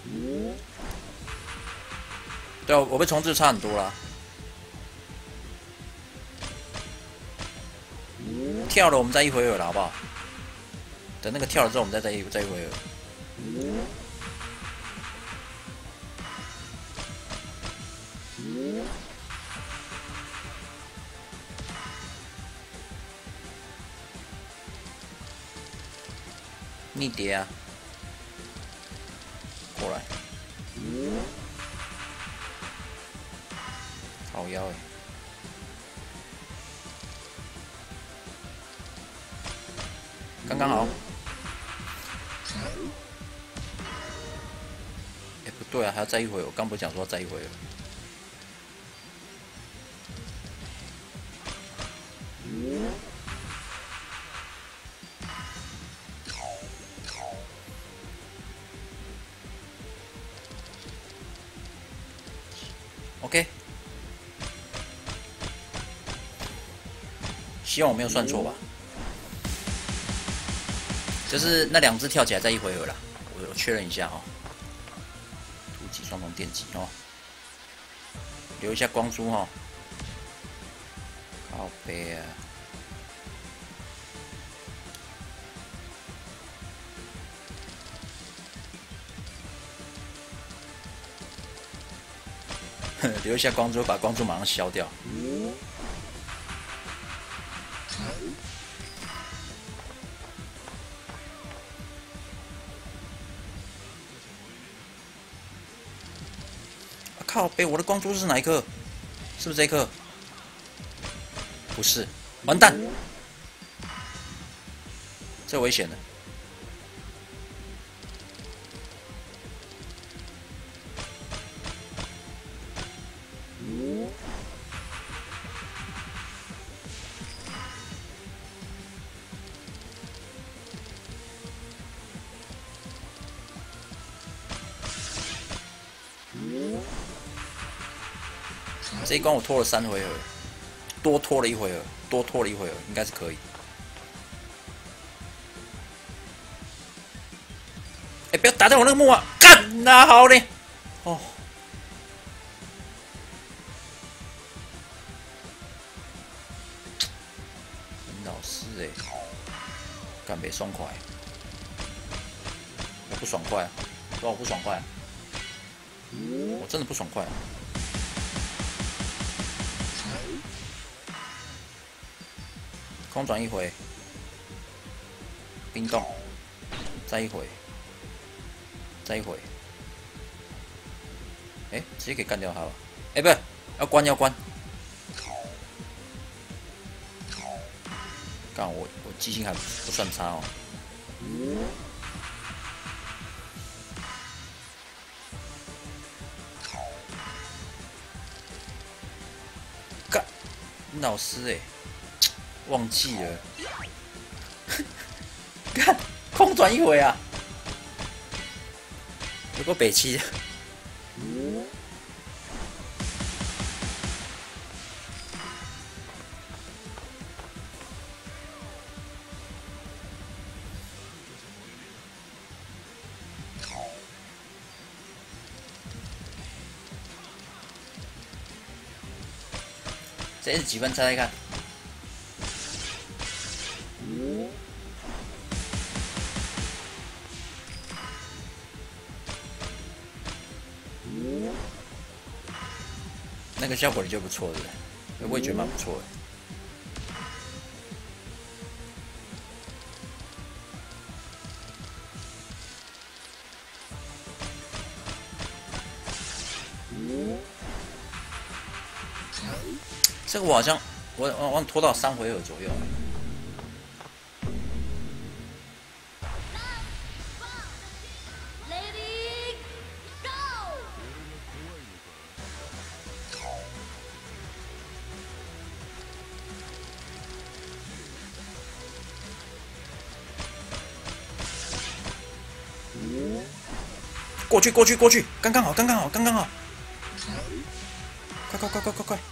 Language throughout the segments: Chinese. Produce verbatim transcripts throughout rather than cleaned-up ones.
对啊，我被重置差很多啦。跳了，我们再一回合了，好不好？等那个跳了之后，我们再再一再一回合。逆蝶啊，过来，好腰哎、欸，刚刚好。哎、欸，不对啊，还要再一回，我刚不是讲说要再一回了。OK， 希望我没有算错吧？就是那两只跳起来再一回合啦，我我确认一下哈、哦。突击双重电击哦，留一下光珠哈、哦。靠背啊！留一下光珠，把光珠马上消掉。啊、靠背，我的光珠是哪一颗？是不是这一颗？不是，完蛋！这危险了。这一关我拖了三回合，多拖了一回合，多拖了一回合，应该是可以。哎、欸，不要打在我那个木啊！干哪好嘞！哦，林老师哎、欸，干别爽快，我不爽快、啊，说我不爽快、啊，我真的不爽快、啊。空转一回，冰冻，再一回，再一回，哎、欸，直接可以干掉他了。哎、欸，不是，要关要关。干我我记性还不算差哦。干，老师哎、欸。忘记了，看空转一回啊，有个北七，这是几分？猜猜看。那个效果就不错的，我也觉得蛮不错的。这个我好像我我我拖到三回合左右。过去，过去，过去，刚刚好，刚刚好，刚刚好！快快快快快快！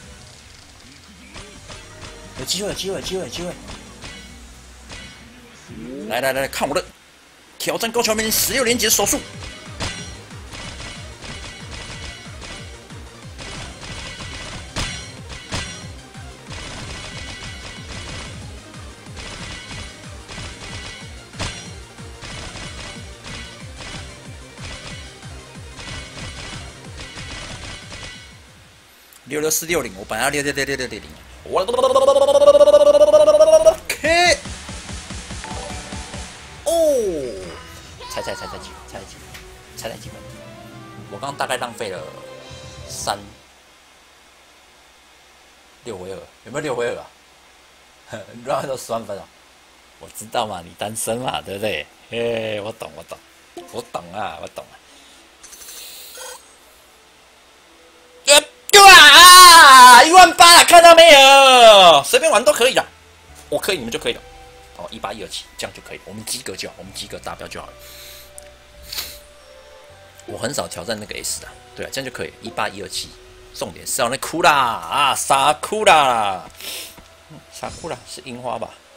有机会，有机会，有机会，有机会！ 来来来，看我的挑战高桥名人十六连击的手速。六六四六零，我本来要六六六六六零，我 K 哦，猜猜猜猜几分？猜猜几分？猜猜几分？我刚刚大概浪费了三六回合，有没有六回合啊？你乱都十万分啊！我知道嘛，你单身嘛，对不对？嘿，我懂，我懂，我懂啊，我懂啊。啊！一万八，看到没有？随便玩都可以的，我可以，你们就可以了。哦，一八一二七，这样就可以，我们及格就好，我们及格达标就好了。我很少挑战那个 S 的，对啊，这样就可以，一八一二七。重点是要那哭啦啊，傻哭啦，傻哭啦，是樱花吧？